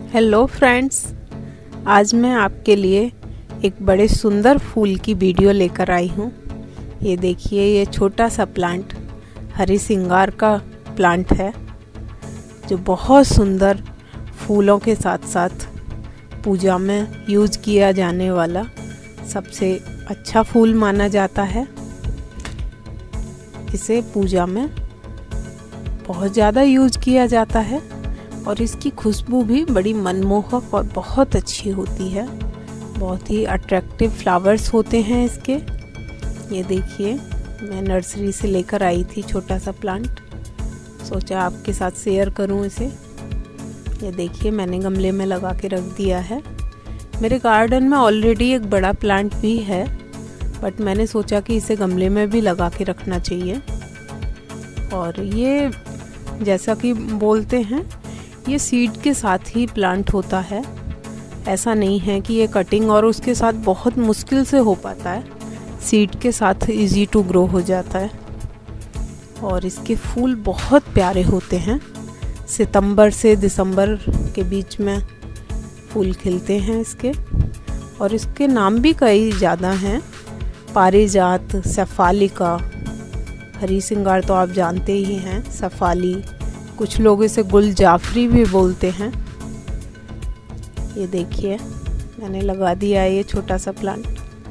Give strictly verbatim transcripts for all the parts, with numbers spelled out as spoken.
Hello friends, आज मैं आपके लिए एक बड़े सुंदर फूल की वीडियो लेकर आई हूँ। ये देखिए, ये छोटा सा प्लांट हरी सिंगार का प्लांट है जो बहुत सुंदर फूलों के साथ साथ पूजा में यूज किया जाने वाला सबसे अच्छा फूल माना जाता है। इसे पूजा में बहुत ज़्यादा यूज किया जाता है और इसकी खुशबू भी बड़ी मनमोहक और बहुत अच्छी होती है। बहुत ही अट्रैक्टिव फ्लावर्स होते हैं इसके। ये देखिए, मैं नर्सरी से लेकर आई थी छोटा सा प्लांट, सोचा आपके साथ शेयर करूं इसे। ये देखिए, मैंने गमले में लगा के रख दिया है। मेरे गार्डन में ऑलरेडी एक बड़ा प्लांट भी है, बट मैंने सोचा कि इसे गमले में भी लगा के रखना चाहिए। और ये जैसा कि बोलते हैं, ये सीड के साथ ही प्लांट होता है। ऐसा नहीं है कि ये कटिंग और उसके साथ बहुत मुश्किल से हो पाता है, सीड के साथ इजी टू ग्रो हो जाता है। और इसके फूल बहुत प्यारे होते हैं। सितंबर से दिसंबर के बीच में फूल खिलते हैं इसके। और इसके नाम भी कई ज़्यादा हैं, पारिजात, शेफालिका, हरी सिंगार तो आप जानते ही हैं, शेफाली, कुछ लोग इसे गुल जाफरी भी बोलते हैं। ये देखिए, मैंने लगा दिया है ये छोटा सा प्लांट।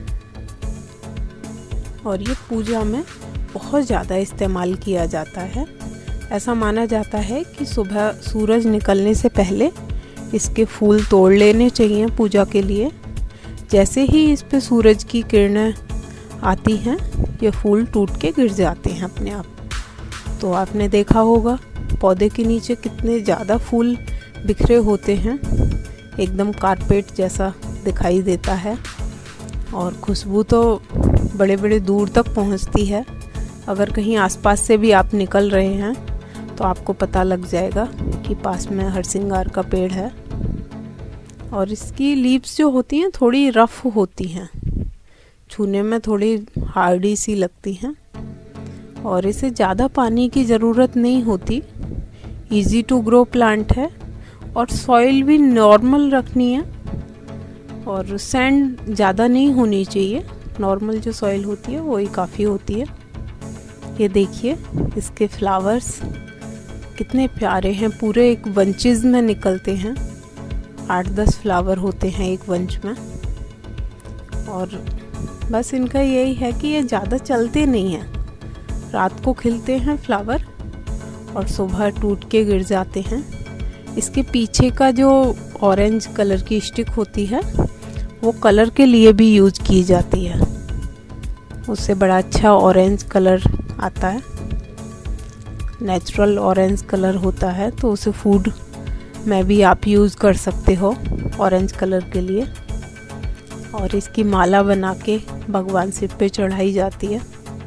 और ये पूजा में बहुत ज़्यादा इस्तेमाल किया जाता है। ऐसा माना जाता है कि सुबह सूरज निकलने से पहले इसके फूल तोड़ लेने चाहिए पूजा के लिए। जैसे ही इस पे सूरज की किरणें आती हैं, ये फूल टूट के गिर जाते हैं अपने आप। तो आपने देखा होगा पौधे के नीचे कितने ज़्यादा फूल बिखरे होते हैं, एकदम कारपेट जैसा दिखाई देता है। और खुशबू तो बड़े बड़े दूर तक पहुंचती है। अगर कहीं आसपास से भी आप निकल रहे हैं तो आपको पता लग जाएगा कि पास में हरसिंगार का पेड़ है। और इसकी लीव्स जो होती हैं थोड़ी रफ होती हैं, छूने में थोड़ी हार्डी सी लगती हैं। और इसे ज़्यादा पानी की ज़रूरत नहीं होती, इजी टू ग्रो प्लांट है। और सॉइल भी नॉर्मल रखनी है और सैंड ज़्यादा नहीं होनी चाहिए, नॉर्मल जो सॉइल होती है वही काफ़ी होती है। ये देखिए, इसके फ्लावर्स कितने प्यारे हैं, पूरे एक बंचेस में निकलते हैं। आठ दस फ्लावर होते हैं एक बंच में। और बस इनका यही है कि ये ज़्यादा चलते नहीं हैं, रात को खिलते हैं फ्लावर और सुबह टूट के गिर जाते हैं। इसके पीछे का जो ऑरेंज कलर की स्टिक होती है वो कलर के लिए भी यूज की जाती है, उससे बड़ा अच्छा ऑरेंज कलर आता है। नेचुरल ऑरेंज कलर होता है, तो उसे फूड में भी आप यूज़ कर सकते हो ऑरेंज कलर के लिए। और इसकी माला बना के भगवान शिव पे चढ़ाई जाती है।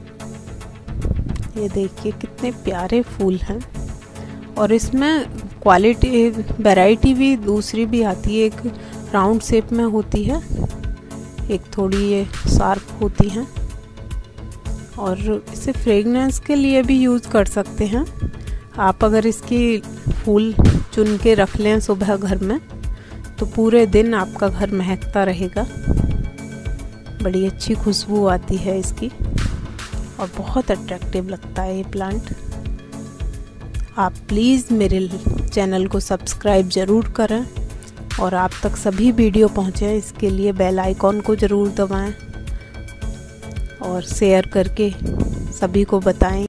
ये देखिए, कितने प्यारे फूल हैं। और इसमें क्वालिटी वैरायटी भी दूसरी भी आती है। एक राउंड शेप में होती है, एक थोड़ी ये शार्प होती हैं। और इसे फ्रेगनेंस के लिए भी यूज़ कर सकते हैं आप। अगर इसकी फूल चुन के रख लें सुबह घर में, तो पूरे दिन आपका घर महकता रहेगा। बड़ी अच्छी खुशबू आती है इसकी और बहुत अट्रैक्टिव लगता है ये प्लांट। आप प्लीज़ मेरे चैनल को सब्सक्राइब ज़रूर करें और आप तक सभी वीडियो पहुँचे, इसके लिए बेल आइकॉन को ज़रूर दबाएं और शेयर करके सभी को बताएं।